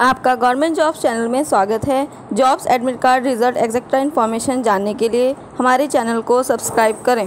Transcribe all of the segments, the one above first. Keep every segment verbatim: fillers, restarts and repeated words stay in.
आपका government jobs channel में स्वागत है। Jobs admit card result etcetera information जानने के लिए हमारे चैनल को सब्सक्राइब करें।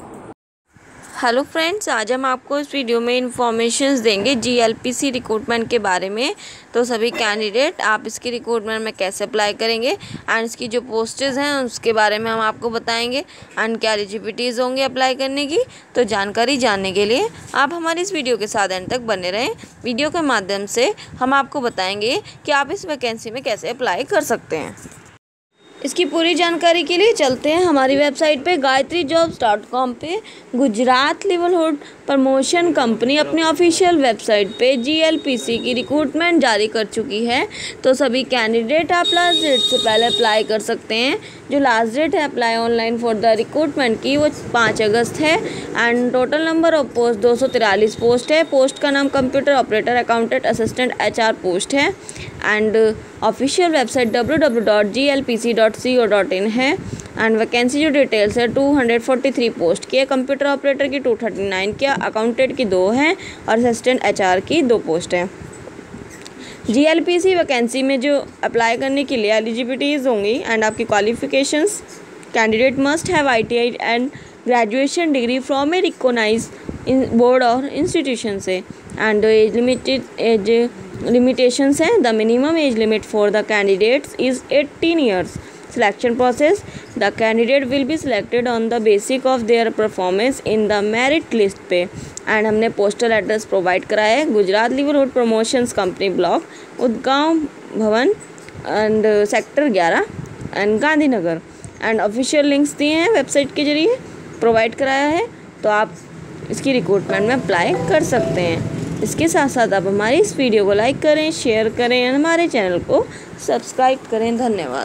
हेलो फ्रेंड्स, आज हम आपको इस वीडियो में इंफॉर्मेशंस देंगे जीएलपीसी रिक्रूटमेंट के बारे में। तो सभी कैंडिडेट आप इसकी रिक्रूटमेंट में कैसे अप्लाई करेंगे एंड इसकी जो पोस्टेज हैं उसके बारे में हम आपको बताएंगे एंड क्या एलिजिबिलिटीज़ होंगे अप्लाई करने की। तो जानकारी जानने के लिए आप हमारी इस वीडियो के साथ एंड तक बने रहें। वीडियो के माध्यम से हम आपको बताएंगे कि आप इस वैकेंसी में कैसे अप्लाई कर सकते हैं। इसकी पूरी जानकारी के लिए चलते हैं हमारी वेबसाइट पे गायत्री जॉब्स डॉट कॉम पे। गुजरात लिवरहुड प्रमोशन कंपनी अपनी ऑफिशियल वेबसाइट पे जीएलपीसी की रिक्रूटमेंट जारी कर चुकी है। तो सभी कैंडिडेट आप लास्ट डेट से पहले अप्लाई कर सकते हैं। जो लास्ट डेट है apply online for the recruitment की वो पाँच अगस्त है and total number of post दो सौ तिरालीस पोस्ट है। पोस्ट का नाम computer operator, accountant, assistant, HR post है and official website W W W dot G L P C dot C O dot in है एंड वैकेंसी जो details है two hundred forty three post की है। Computer operator की to thirty nine की, accountant की दो हैं और असिस्टेंट एचआर की दो पोस्ट हैं। जीएलपीसी वैकेंसी में जो अप्लाई करने के लिए एलिजिबिलिटीज़ होंगी एंड आपकी qualifications, candidate must have ITI and graduation degree from a recognize in board और इंस्टीट्यूशन से and age limited age limitations हैं। The minimum age limit for the candidates is eighteen years. Selection process: the candidate will be selected on the basis of their performance in the merit list पे and हमने postal address provide कराया है। Gujarat livelihood promotions company block, Udgaon Bhavan and sector ग्यारह and Gandhinagar and official links दिए हैं website के जरिए provide कराया है। तो आप इसकी रिक्रूटमेंट में अप्लाई कर सकते हैं। इसके साथ साथ आप हमारी इस वीडियो को लाइक करें, शेयर करें और हमारे चैनल को सब्सक्राइब करें। धन्यवाद।